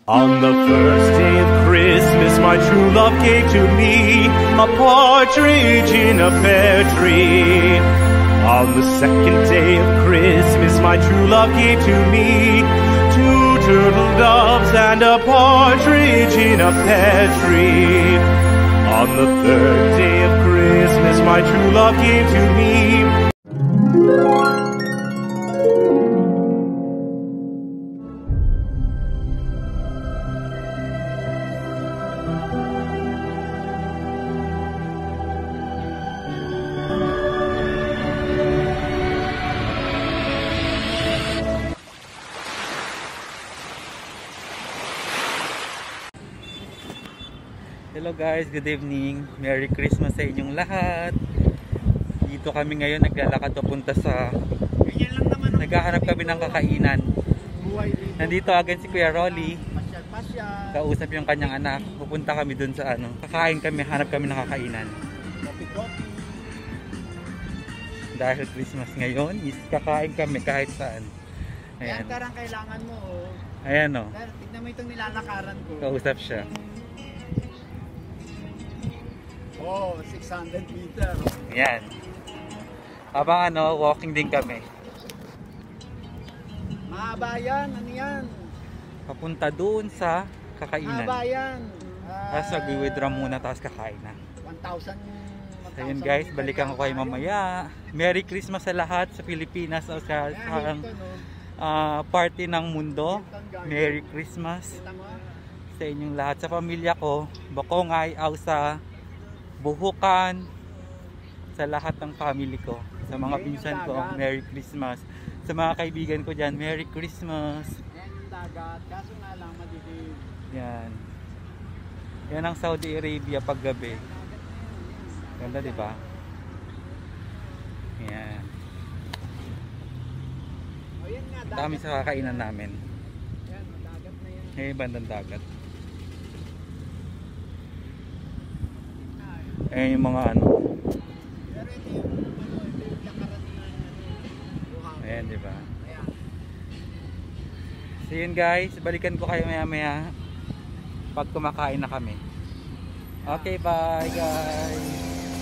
On the first day of Christmas, my true love gave to me a partridge in a pear tree. On the second day of Christmas, my true love gave to me two turtle doves and a partridge in a pear tree. On the third day of Christmas, my true love gave to me. Hello guys, good evening. Merry Christmas sa inyong lahat. Dito kami ngayon naglalakad papunta sa naghahanap kami ng kakainan. Nandito agad si Kuya Rolly. Kausap yung kanyang anak. Pupunta kami dun sa kakain kami, hanap kami ng kakainan. Dahil Christmas ngayon, kakain kami kahit saan. Ayan. Yan kailangan mo. Ayan o. Tignan mo itong nilalakaran ko. Kausap siya. Oh, 600 meter. Ayan. Habang walking din kami. Mahaba yan, ano yan? Papunta doon sa kakainan. Mahaba yan. Tapos mag-withdraw muna, tapos kakain na. 1,000. So yun guys, balikan ko kayo mamaya. Merry Christmas sa lahat sa Pilipinas o sa party ng mundo. Merry Christmas sa inyong lahat. Sa pamilya ko, Bokongay, Ausa, Buhukan, sa lahat ng family ko, sa mga pinsan ko, Merry Christmas. Sa mga kaibigan ko dyan, Merry Christmas. Yan yung dagat, kaso nga lang madilim. Yan. Yan ang Saudi Arabia paggabi. Ganda diba? Yan. O yan nga, dagat. Dami sa kakainan namin. Yan, dagat na yan. Eh, bandang dagat. Eh, yung mga Pero ito yung lakaran na buhangin. ayan diba? Ayan. So yun guys, balikan ko kayo maya maya pag kumakain na kami. Okay, bye guys.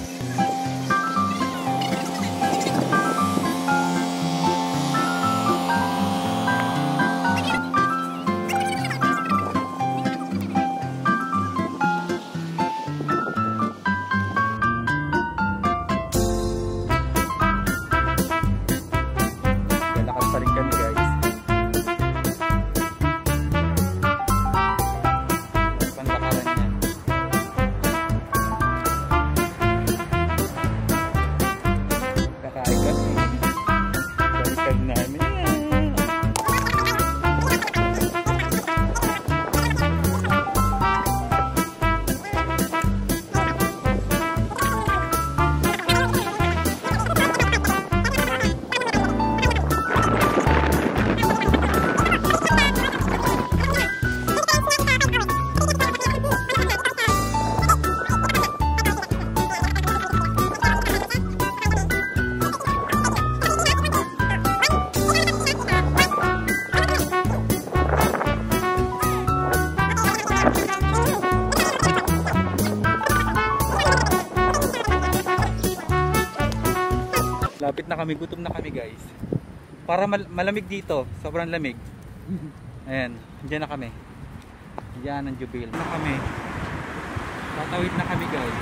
Lapit na kami, gutom na kami guys. Para malamig dito, sobrang lamig. Ayan, dyan na kami. Dyan ang Jubil. Na kami. Tatawid na kami guys.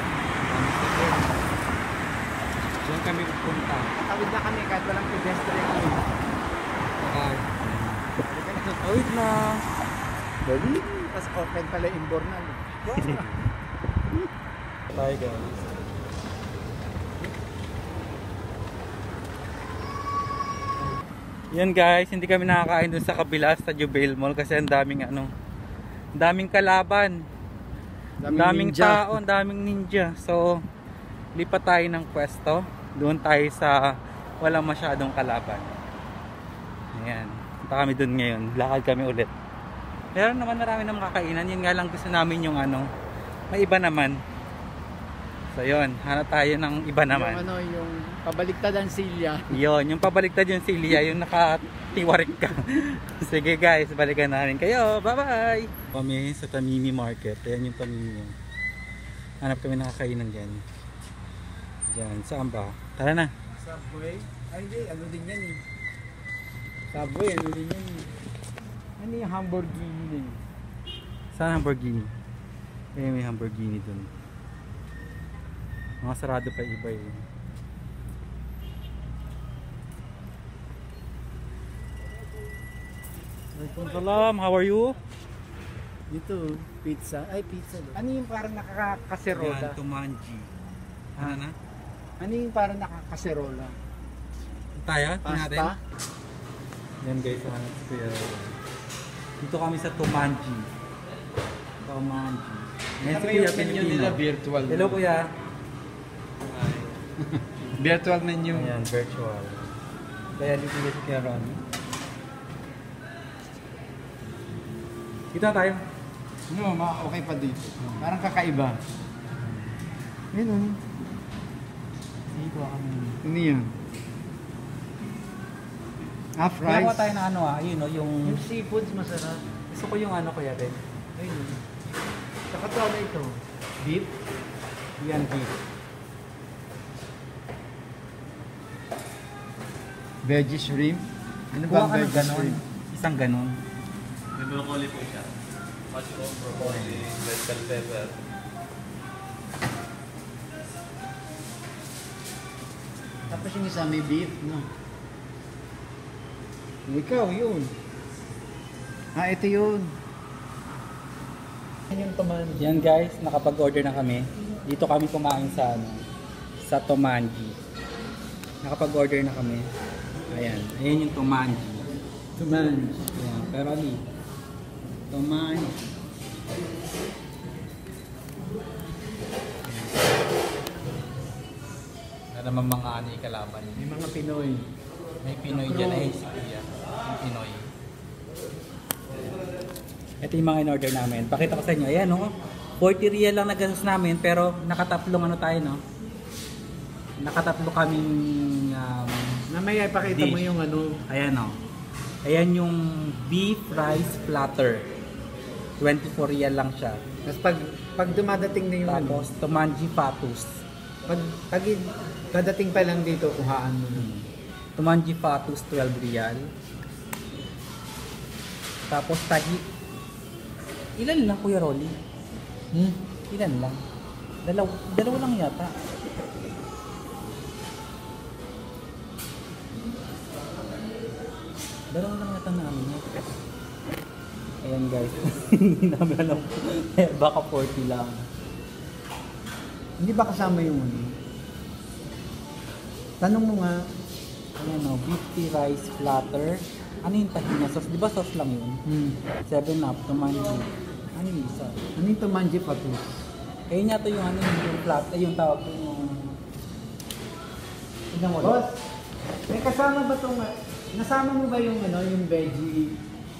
Dyan kami pupunta. Tatawid na kami kahit walang pedestrian. Tatawid na. Dali. Tapos open pala yung bornal. Bye guys. Yan guys, hindi kami nakakain dun sa kabila sa Jubil Mall kasi ang daming kalaban. Daming tao, daming ninja. So, lipat tayo ng pwesto. Doon tayo sa walang masyadong kalaban. Ayan. Punta kami dun ngayon. Lakad kami ulit. Meron naman marami ng makakainan. Yun nga lang gusto namin yung may iba naman. So yun, hanap tayo ng iba naman. Yung yung pabaliktad ang silya. Yun, yung pabaliktad yung silya, yung nakatiwarik ka. Sige guys, balikan namin kayo. Bye-bye! Kami sa Tamimi Market. Ayan yung Tamimi. Hanap kami ng kakainan dyan. Dyan, saan ba? Tara na. Subway? Ay hindi, ano din yan eh. Subway, ano din yan eh. Ano yung Lamborghini din? Saan Lamborghini? Eh, may Lamborghini dun. Mga sarado pa iba eh. Waalaikumsalam, how are you? Dito, pizza. Ay, pizza. Ano yung parang nakakaserola? Yan, Tumanji. Ano na? Ano yung parang nakakaserola? Tayo? Natin? Pasta? Yan guys, hanap ko yan. Dito kami sa Tumanji. Tumanji. Yan si Kuya Pilipino. virtual. Hello Kuya. Virtual menu. Ayan, virtual. Kaya dito si Kuya Ron. Kita tayo. No, okay pa dito. Parang kakaiba. Yun o. Dito kami. Ano yan? Half Kaya rice. tayo na ano yun o, yung... Yung seafoods masarap. Gusto ko yung ano Kuya rin. Ayun. Saka to ano ito? Beef? Yan, beef. Veggie shrimp? Ano Kuha ba ka ng veggie ganon. shrimp? Isang ganon. May broccoli po siya. Mushroom, broccoli, red bell pepper. Tapos yung isa may beef, no? Ikaw, yun. Ito yun. Yan yung tuman. Yan guys, nakapag-order na kami. Dito kami kumain sa ano, sa Tumanji. Nakapag-order na kami. Ayan, ayan yung Tumanji. Tuman. Ayan, pero ali. Tumanji. Ano naman mga ano yung kalaban? May mga Pinoy. May Pinoy dyan ay si Kuya. Yung Pinoy. Ito yung mga in-order namin. Pakita ko sa inyo. Ayan o. 40 real lang nagastos namin pero nakatatlong ano tayo no. Nakatatlo kaming Namaya ipakita mo dish. yung ano. Ayan o. Ayan yung beef rice platter. 24 real lang siya. Tapos pag dumadating na yung Tapos Tumanji Fatus. pag dadating pa lang dito, kuhaan mo. Tumanji Fatus 12 real. Tapos tahi. Ilan lang Kuya Rolly? Ilan lang? Dalawa lang yata. Dalawa lang yata na amin. Ayan guys. Hindi namin alam. Baka 40 lang. Hindi ba kasama yung ano? Tanong mo nga. Ayan o, beef tea rice platter. Ano yung tahina sauce? Di ba sauce lang yun? 7-Up, Tumanji. Ano yung isa? Ano yung tumanji patus? Ayun yata yung ano yung plat, yung tawag ko yung... Tignan mo. Boss, may kasama ba itong... Nasama mo ba yung ano, yung veggie?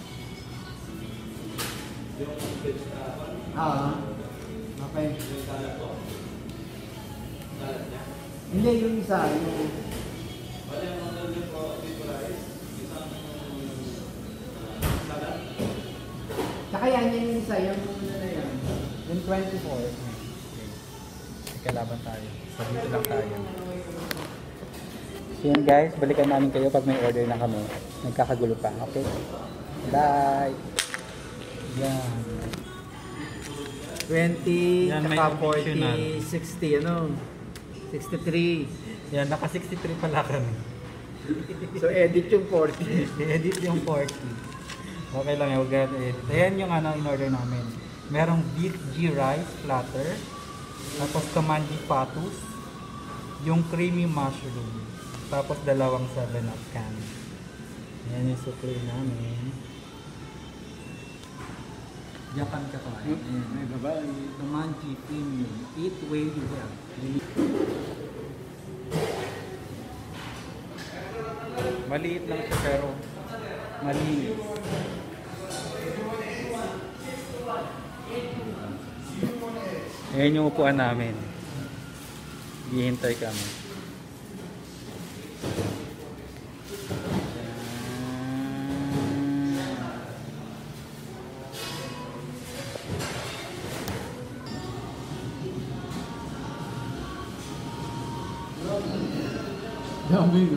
Okay. Hindi, yung isa. Yung... Tsaka yan yung isa, yung ano na yan. Yung 24. Okay. Kalaban tayo. So dito lang tayo. So yun guys, balikan namin kayo pag may order na kami. Nagkakagulo pa. Okay? Bye! Yan. 20, Yan, may tsaka additional. 40, 60, ano? 63. Yan, naka 63 pala kami. So, edit yung 40. I-edit yung 40. Okay lang, huwag ganyan edit. Ayan yung ano, in-order namin. Merong beef G rice platter. Tapos Tumanji Fatus. Yung creamy mushroom. Tapos dalawang 7-Up can. Ayan yung supply namin. Japan ka to. Ayan. May babae. Tumanji Premium. 8-way well. Maliit lang siya pero malinis. Ayan yung upuan namin. Hihintay kami. Dami no.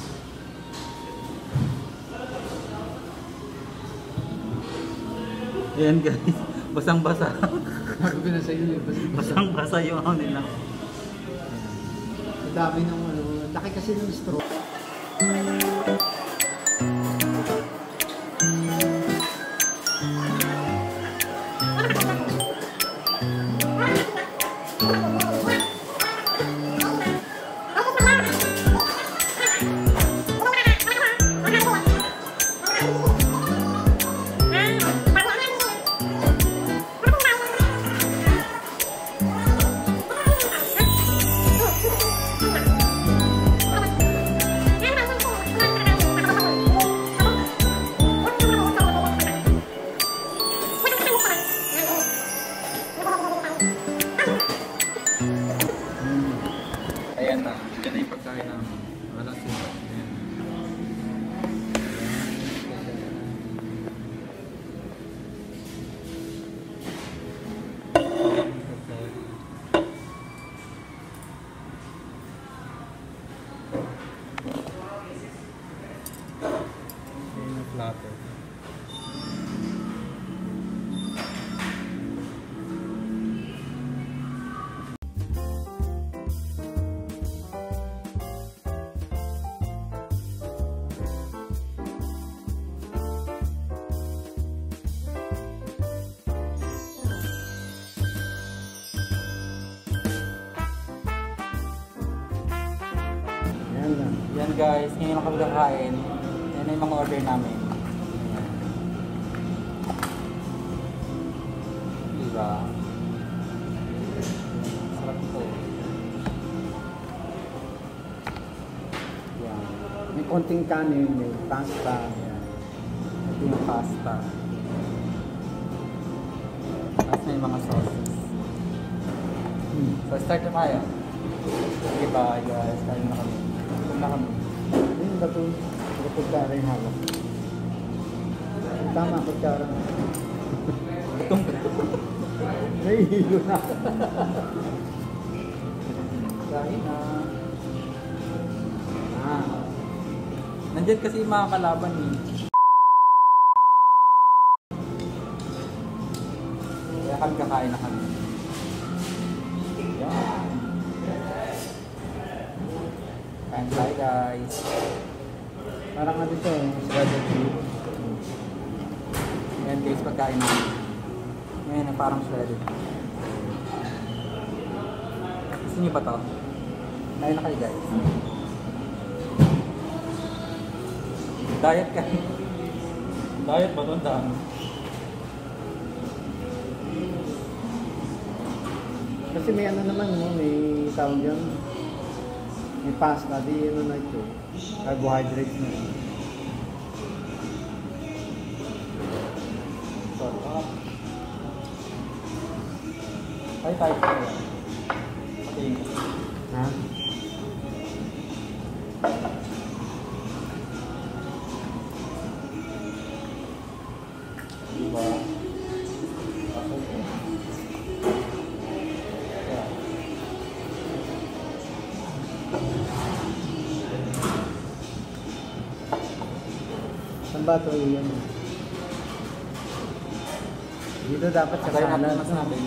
Ayan guys, basang-basa. Sabi ko na sa iyo, Basang-basa yung ano nila. ang dami ng ano, laki kasi ng straw. Ayan na, yan na yung pagkain namin. Wala siya. Ayan. Ayan yung plato. Yan lang. Yan guys, ngayon lang kami kakain. Yan na yung mga order namin. Diba? Sarap ito. Yan. May konting kanin, may pasta. Yan. Ito yung pasta. Tapos may mga sauces. So start na tayo. Sige ba guys, start na kami. Start na kami. Yung bato, kutsara yung hawak. Tama, kutsara. Itong Nahihilo na. kain na. Ah. Nandyan kasi yung mga kalaban eh. Kaya kami kakain na kami. Yan. Kain tayo guys. Parang ano ito, shredded beef. Yan guys, pagkain namin. Ngayon na parang shredded. Gusto niyo ba to? Kain na kayo guys. Diet ka. Diet ba ito? Dami. Kasi may ano naman mo, may tawag yan. May pasta, di ano na ito. Carbohydrates na. Sarap. Tayo tayo tayo. Okay. Ha? Diba? Okay. Yeah. Saan ba ito yun? Dito dapat sa Tayo natin kanan. mas natin.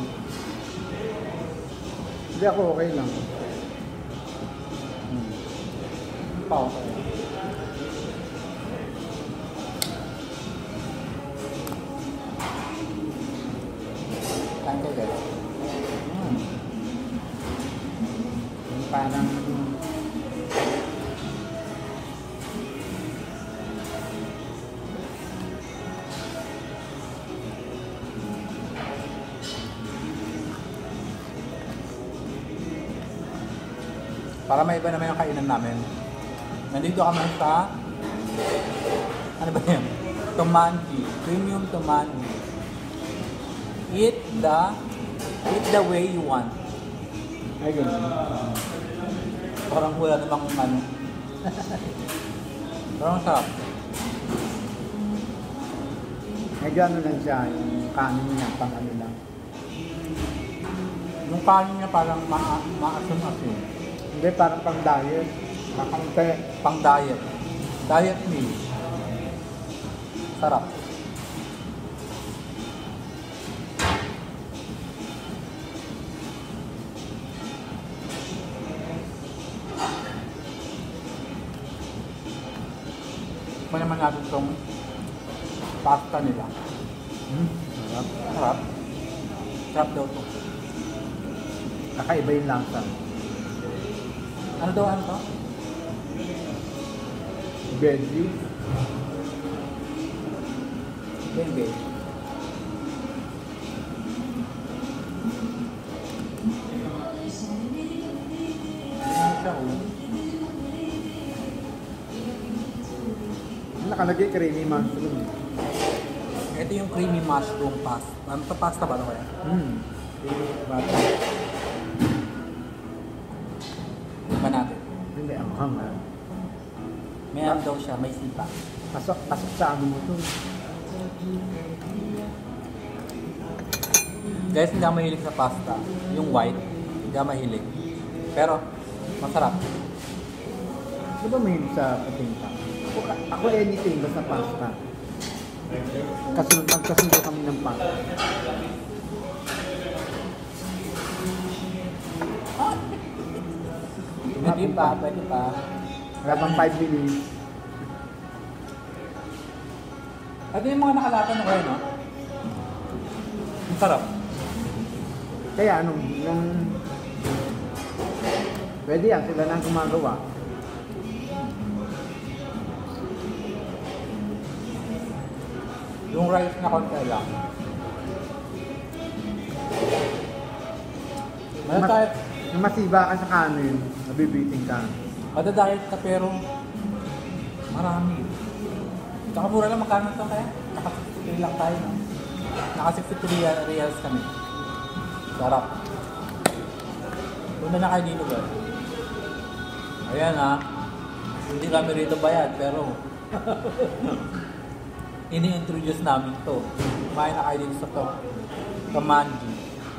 Hindi ako okay lang. Pao. Kain kayo guys. Yung parang Para may iba naman yung kainan namin. Nandito kami sa ano ba yan? Tumandi. Premium Tumandi. Eat the way you want. ay ganun. Parang wala namang ano. Parang sarap. Medyo ano lang siya, yung kanin niya, pang ano lang. Yung kanin niya parang maasim-asim. Hindi, parang pang diet. Makante. Pang diet. Diet meal. Sarap. Kaya naman natin itong pasta nila. Sarap. Sarap. Sarap daw ito. Kakaiba yung lasa. Ano daw ano to? Veggie. Bebe. Ano siya oh? Nakalagay creamy mushroom. Ito yung creamy mushroom pasta. Ano to pasta ba ito kaya? Bata. Iba natin. Hindi, ang hanga. May ano daw siya, may sipa. Pasok sa ano mo to. Guys, hindi ako mahilig sa pasta. Yung white, hindi ako mahilig. Pero, masarap. Di ba mahilig sa patinta? Ako anything, basta pasta. Magkasundo kami ng pasta. Pwede pa, pwede pa. Wala pang 5 minutes. At yung mga nakalatan na kayo, no? Ang sarap. Kaya anong, yung... Pwede yan, sila na ang gumagawa. Yung rice na konti lang. Madadayat, Yung masiba ka sa kanin, nabibiting ka. madadayat ka pero marami. Tsaka mura lang magkano ito kaya? Naka 63 lang tayo, no? Naka 63 reals kami. Sarap. Punta na kayo dito, ba? Ayan ha. Hindi kami rito bayad pero ini-introduce namin to. Kumain na kayo dito sa to. Kamanji.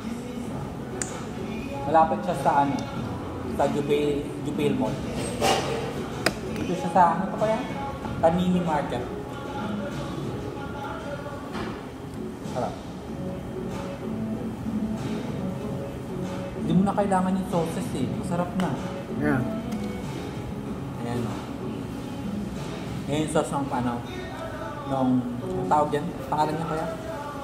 Malapit siya sa ano? Sa Jubail Mall. Dito siya sa ano to kaya? Panini Market. Sarap. Hindi mo na kailangan yung sauces eh. Masarap na. Yan. Ayan o. Ayan yung sauce ng ano. Nung tawag yan. Pangalan niya kaya?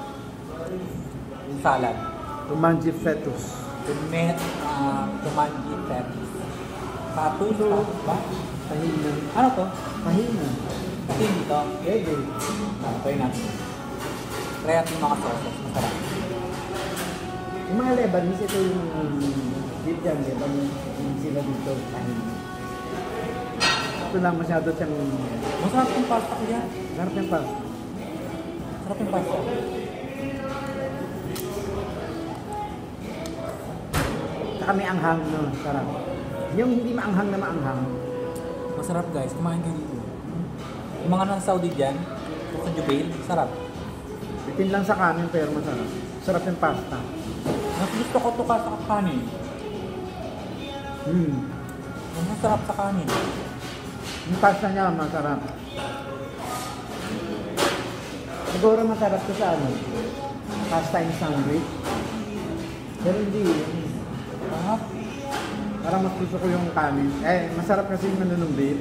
Yung salad. Kumanji fetus. Tumanji fetus. Patus ba? Tahina. Ano to? Tahina. Kasi dito. Pwede. Try natin. Try natin yung mga sauces. Masarap. Yung mga Lebanese, ito yung deep yan, Lebanese. Yung sila dito, tahina. Ito lang masyado siyang... Masarap yung pasta ko yan. Sarap yung pasta. Sarap yung pasta. Saka may anghang, no? Sarap. Yung hindi maanghang na maanghang. Masarap guys. Kumain kayo dito. Yung mga nasa Saudi dyan, sa Jubail, sarap. Bitin lang sa kanin pero masarap. Sarap yung pasta. Mas gusto ko ito ka sa kanin. Mas masarap sa kanin. Yung pasta niya masarap. Siguro masarap to sa ano? Pasta and sandwich. Pero hindi. Sarap. Parang mas gusto ko yung kanin. Eh, masarap kasi yung ano ng beef.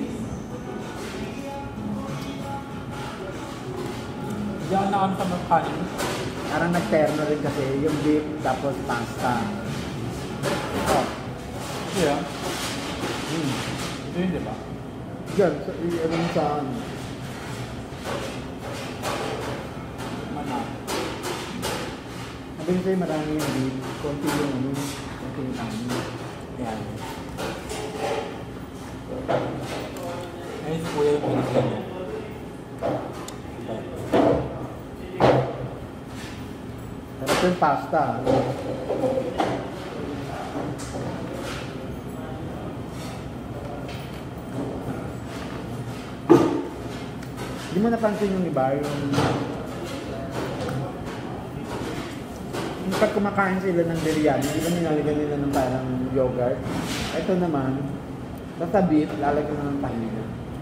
Diyan na kami sa mga kanin. Parang nag-terno rin kasi yung beef tapos pasta. Oh. Yeah. Ito yun, di ba? Diyan, so, ano mo sa ano? Mana. Sabi ko sa'yo marami yung beef. Konti yung ano. Konti yung kanin. Yan. Ayun si Kuya yung pinigyan niya. Sarap yung pasta. Hindi mo napansin yung iba, yung pag kumakain sila ng biryani, di ba nilalagyan nila ng parang yogurt? Ito naman, basta beef, lalagyan na ng tahina.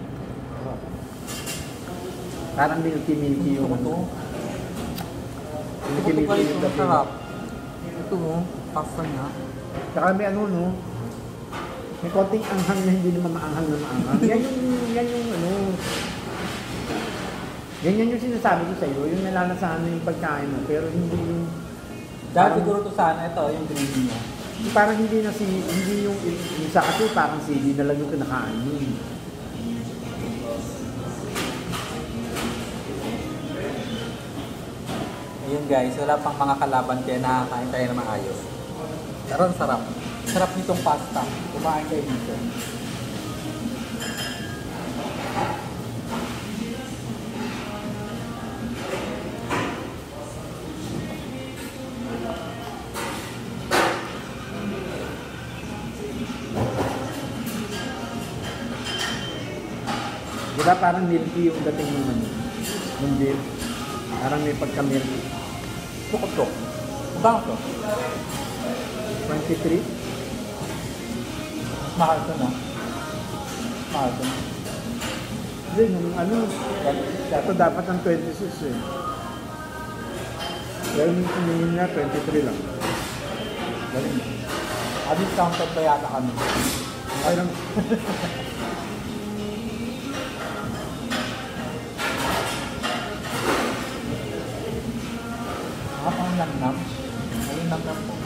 Parang milky-milky yung ano. Milky-milky yung dating. Sarap. Ito mo, pasta niya. Saka may ano, no? May konting anghang na hindi naman maanghang na maanghang. Yan yung ano. Yan yung sinasabi ko sa'yo, yung nalalasahan mo yung pagkain mo, pero hindi yung... Dahil siguro to sana, ito, yung gravy niya. Parang hindi na hindi yung isa kasi parang sili na lang yung kinakain mo. Ayun guys, wala pang mga kalaban kaya nakakain tayo na maayos. Pero ang sarap. Sarap nitong pasta. Kumain kayo dito. Diba parang milky yung dating ng ano, ng beef. Parang may pagka-milky. Tukot-tok. Bang to? 23? Mahal to na. Mahal to na. Hindi, yung ano, ito dapat ang 26 eh. Pero yung tumingin nga, 23 lang. Galing. Discounted pa yata kami. Okay lang. Ang langnam. Ayun langnam po.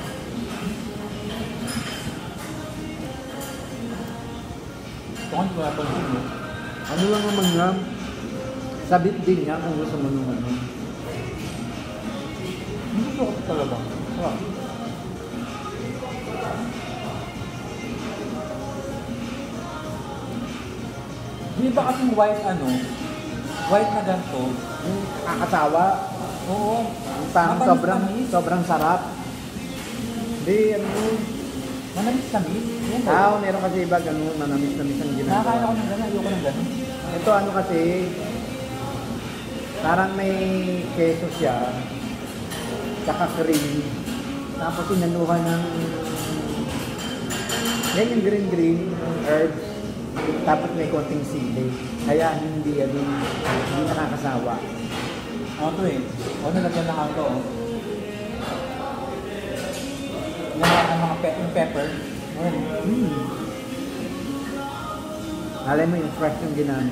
Ito ko hindi ko napansin mo. Ano lang naman nga, sabit din niya kung gusto mo naman. Hindi ko talaga. Sarap. Di ba kasing white ano? White na ganito? Yung kakasawa, Oo. parang Matamis-tamis. sobrang sarap. Hindi, ano, Manamis-tamis. Yan ba? meron kasi iba ganun, manamis-namis ang ginagawa. Nakakain ako ng gano'n. Ayoko ng gano'n. Ito ano kasi, parang may keso siya, saka cream, tapos inanuhan ng, yan yung green, yung herbs, tapos may konting sili. Kaya hindi nakakasawa. Ano to eh? O, nalagyan lang ako to. Yung mga pepper. Alay mo yung fresh yung ginamit.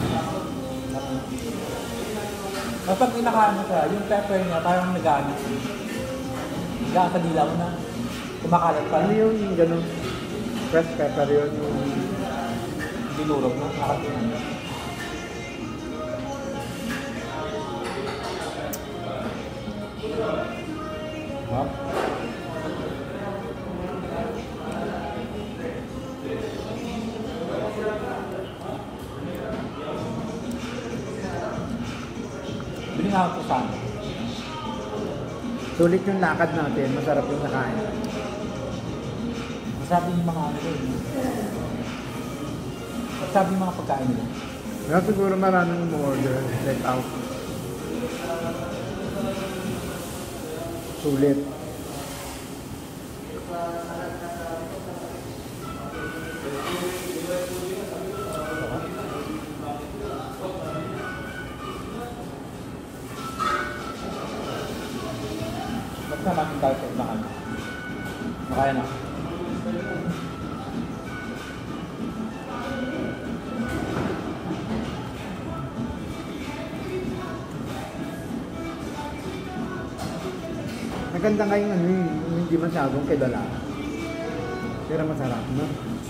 Kapag inakain mo siya, yung pepper niya parang nag-ano. Nag-ano sa dilaw na. Kumakalat pa. Ano yung ganun? Fresh pepper yun, yung Dinurog mo. Nakatinan. huh? Bili nga ako sa ano. Sulit yung lakad natin, masarap yung nakain. Masabi yung mga ano yun. Masabi yung mga pagkain nila. Kaya siguro maraming mo-order, let out. Sulit. Basta natin tayo sa ibang ano. Makaya na. Maganda nga yung ano yung hindi masyadong kilala. Pero masarap, no?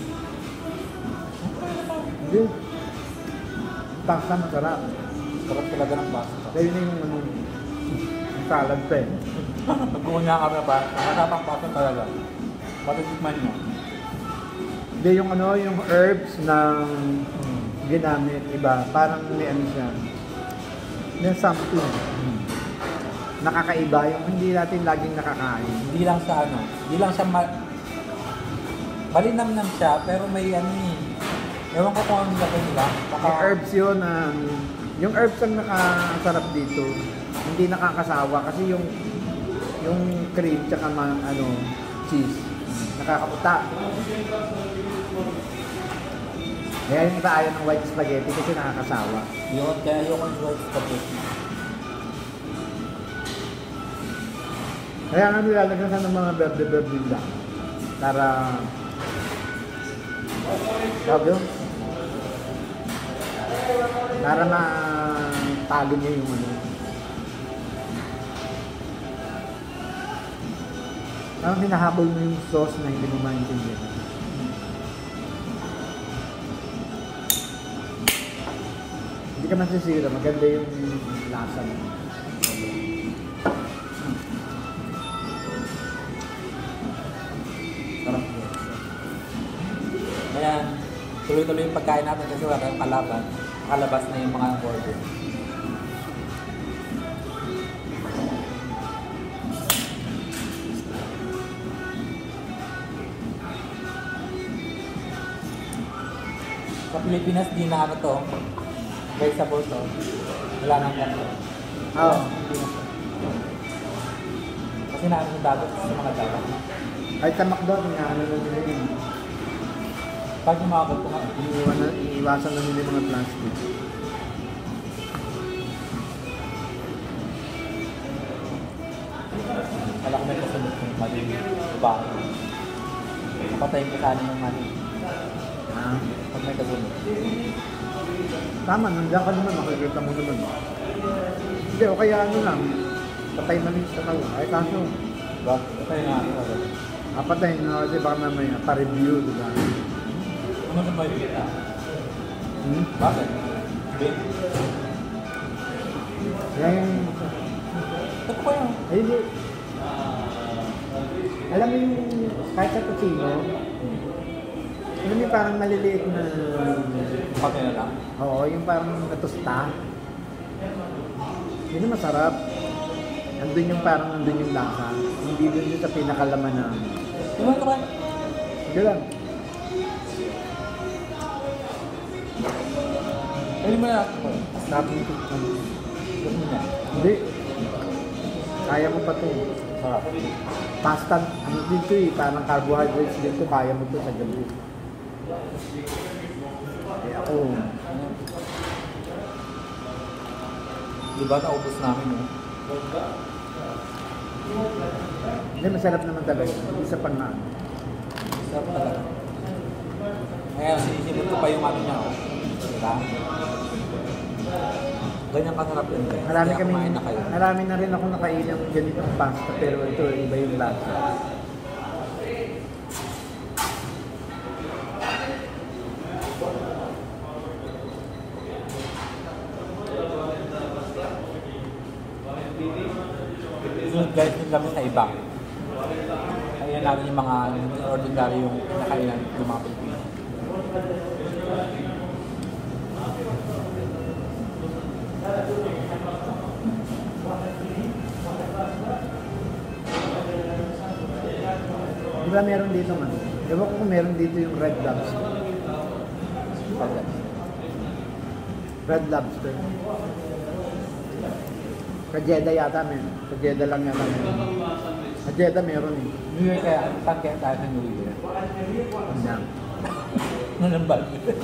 Hindi. Pasta masarap. Sarap talaga ng pasta. Dahil na yung ano, yung salad pa eh. Pag-uuna kami pa, nakatapang pasta talaga. Matitikman nyo. Hindi yung ano, yung herbs ng ginamit, iba. Parang may ano siya. May something. Nakakaiba yung hindi natin laging nakakain. Hindi lang sa ano, hindi lang sa malinamnam siya, pero may ano eh. Ewan ko kung ano nilagay nila. May herbs yun, Yung herbs ang nakasarap dito. Hindi nakakasawa kasi yung cream tsaka cheese nakakaputa. Kaya yung iba ayaw ng white spaghetti kasi nakakasawa. Yun, kaya yung white spaghetti. Kaya nga nilalagyan ka ng mga berde-berde lang. Para para matalo niya yung parang hinahabol mo yung sauce na hindi mo maintindihan. Hindi ka masisira, maganda yung lasa mo. Sarap yun. Kaya tuloy-tuloy yung pagkain natin kasi wala tayong kalaban. Nakalabas na yung mga order. Sa Pilipinas, di na ano to. Vegetable to. Wala nang ganito. Oo. Kasi naano yung dagat sa mga dagat. Ay, tamak daw, ano na nila yun. Pag umabot ko nga, Iiwasan na nila yung mga plastic. wala ko may kasunod kung mali ba. Napatayin ko sana yung mali. Ah. Pag may kasunod. Tama, nandiyan ka naman, makikita mo naman. Hindi, o kaya ano lang, patay na rin sa tawa. Ay, kaso, Patayin nga ako. patayin na kasi baka mamaya, pa-review, diba? Ano na ba yung Bakit? Big? Yan, Ito ko yun. ay, hindi. Alam mo yung, kahit sa tocino, alam mo yung parang maliliit na, Pati na lang. oo, yung parang natusta. Yun yung masarap. Andun yung parang andun yung lasa. Hindi dun yung sa pinakalaman na, Diba ito ba? hindi lang. Pwede mo na. Sabi ko, Pwede mo na. hindi. Kaya mo pa ito. Sarap. Pasta, ano dito parang carbohydrates dito, kaya mo ito sa gabi. Kaya ako, Diba naubos namin yun? hindi masarap naman talaga. Isa pang na. Sarap talaga. Kaya sinisipot ko pa yung ano niya. Diba? Ganyan kasarap yun. Marami Kaya kami, kumain na kayo. marami na rin ako nakain ng ganitong pasta, pero ito iba yung lasa. Sunod guys, din kami sa iba. Kaya namin yung mga ordinary yung nakainan yung mga Pilipino. Di ba meron dito man? Ewan ko kung meron dito yung red lobster. Red lobster. Sa Jeddah yata meron. Sa Jeddah lang yata meron. Sa Jeddah meron eh. New Year kaya, saan kaya tayo sa New Year? Yan. Nanambal.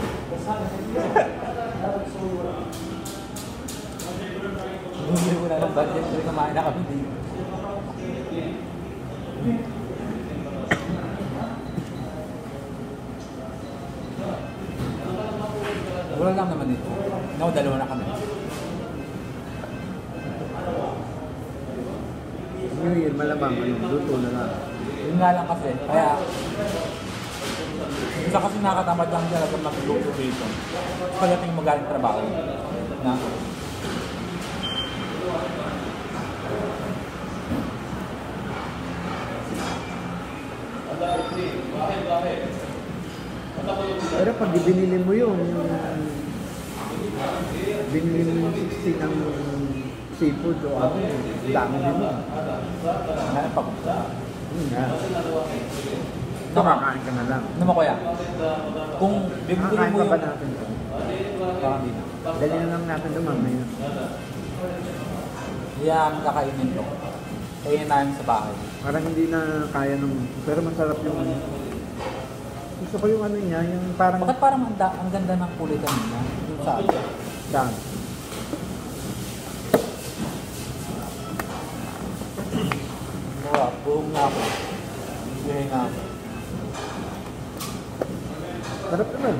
Bumili ko na ng budget pero kumain na kami dito. Wala lang naman dito. No, dalawa na kami. New Year malamang luto na lang. Yun nga lang kasi, kaya isa kasi nakatamad lang talaga mag-luto dito. Pagdating mo galing trabaho na Pero pag binili mo yun, binili mo yung 60 ng seafood o ano, dami din mo. hanap ako. Yan. Nakakain ka na lang. Ano mo kuya? Kung bibili Nakakain mo pa ba yung... natin ito? Parang di na. Dali na lang natin ito mamaya. Yan, kakainin to. Kainin namin sa bahay. Parang hindi na kaya nung... Pero masarap yung ano. Gusto ko yung ano niya, yung parang... Bakit parang ang ganda ng kulay kanina? Yung sa akin. Daan. Buhong na ako. Buhong na ako. Sarap naman.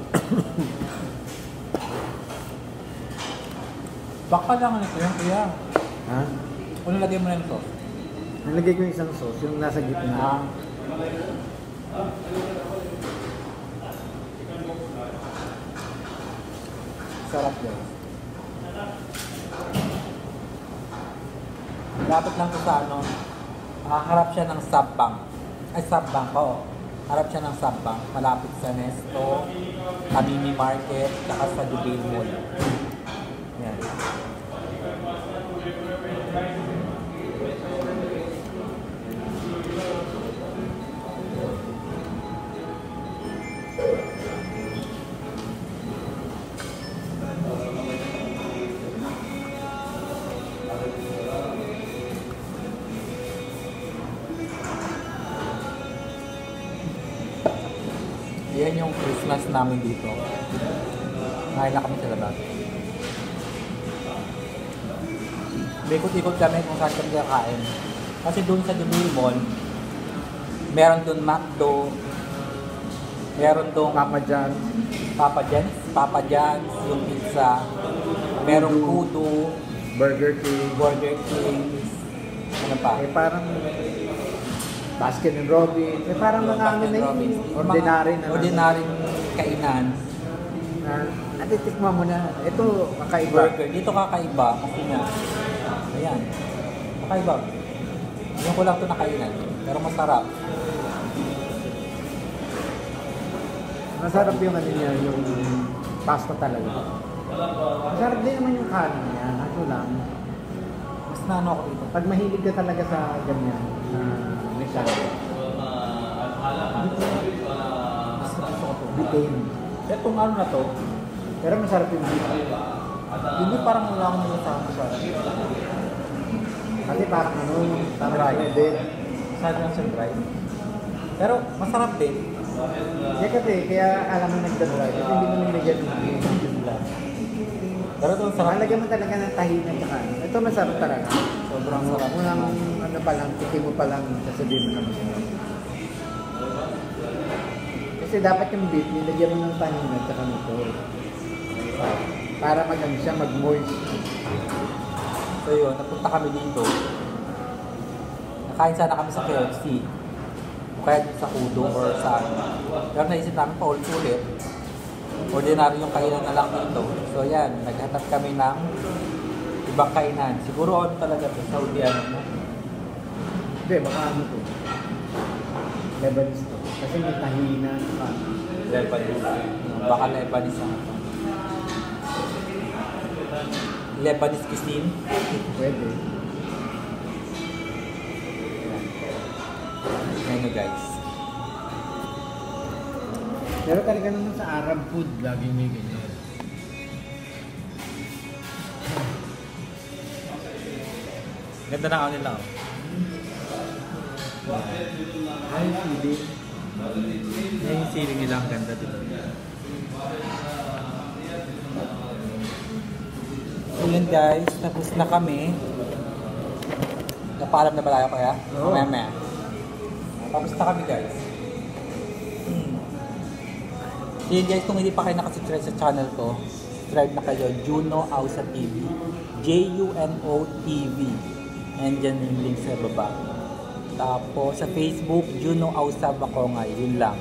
Baka lang ano ito yung kuya. Ha? Kung nilagay mo na yung sauce. Nalagay ko yung isang sauce, yung nasa gitna. Sarap guys. Dapat lang ito sa ano, harap siya ng Subbank. Ay, Subbank pa oh. Harap siya ng Subbank. Malapit sa Nesto, Kamimi Market, saka sa Jubail Mall. Yan. Yan yung Christmas namin dito. Ngayon na kami sa labas. Ikot-ikot kami kung saan kami kakain. Kasi doon sa Jubail Mall, meron doon McDo, meron doon Papa John's, yung pizza, merong Kudo, Burger King. ano pa? Eh parang... Baskin and Robbins. Eh parang mga ano na yun. Ordinary na. Ordinary kainan. Natitikman mo na. Ito, kakaiba. Burger. Dito kakaiba kasi nga. Ayan. Kakaiba. Yung ko lang ito nakainan. Pero masarap. Masarap yung ano niya, yung pasta talaga. Masarap din naman yung kanin niya. Ano lang. Mas naano ako dito. Pag mahilig ka talaga sa ganyan, may sarap. Mas gusto ko ito. Bitin. Etong ano na to, Pero masarap yung beef. hindi parang wala akong nalasahan ko siya. Kasi parang ano, parang Dry. breaded. Sad lang siya dry. Pero masarap din. Yeah, kasi kaya alam mo nagda-dry. Kasi hindi mo nilagyan ng beef. Pero ito sarap. Malagyan mo talaga ng tahin at saka. Ito masarap talaga. Sobrang sarap. Unang ano pa lang, tikim mo pa lang, sasabihin mo na masarap. Kasi dapat yung beef, nilagyan mo ng tahin at saka nito. Para mag-ano siya, mag-moist. So yun, napunta kami dito. Nakain sana kami sa KFC. O kaya sa Kudo or sa ano. Pero naisip namin pa ulit. Ordinary yung kainan na lang dito. So yan, naghanap kami ng ibang kainan. Siguro ano talaga to, Saudi ano mo. Hindi, baka ano to. Lebanese to. Kasi may tahina. Lebanese. Baka Lebanese ang ito. Lebanese cuisine. Pwede. Ngayon guys. Pero talaga naman sa Arab food, laging may ganyan. Ganda na ako nila. Ay, hindi. Yung ceiling nila ang ganda dito. So yun guys, tapos na kami. Napaalam na ba tayo kaya? Oo. Maya. Tapos na kami guys. So yun guys, kung hindi pa kayo nakasubscribe sa channel ko, subscribe na kayo, Juno Ausa TV. Juno TV. And dyan yung link sa baba. Tapos sa Facebook, Juno Ausa Bakongay. Yun lang.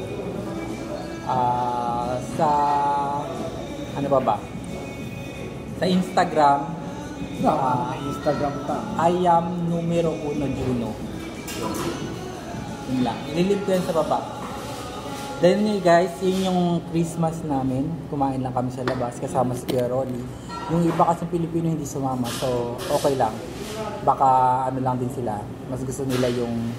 Sa ano ba? Sa Instagram, Instagram pa. I am numero 1 Juno. Yun lang. Ililip ko yan sa baba. Then guys, yun yung Christmas namin. Kumain lang kami sa labas kasama si Kuya Rolly. Yung iba kasi Pilipino hindi sumama. So okay lang. Baka ano lang din sila. Mas gusto nila yung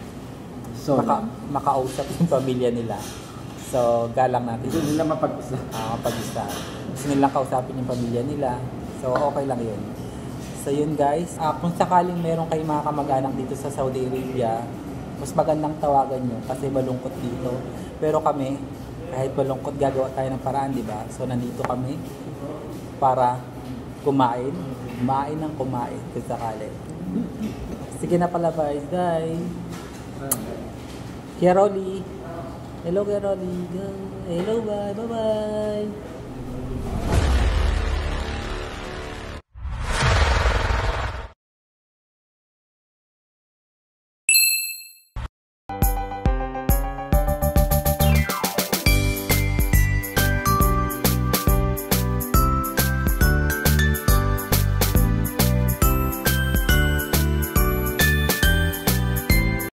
makausap yung pamilya nila. So galang natin. Hindi nila mapag-isa. Mapag-isa. gusto nilang kausapin yung pamilya nila. So, okay lang yun. So, yun guys. Kung sakaling meron kayong mga kamag-anak dito sa Saudi Arabia, mas magandang tawagan nyo kasi malungkot dito. Pero kami, kahit malungkot, gagawa tayo ng paraan, di ba? So, nandito kami para kumain ng kumain kung sakali. Sige na pala, bye guys. Kuya Rolly. Hello, Kuya Rolly. Hello, bye. Bye-bye.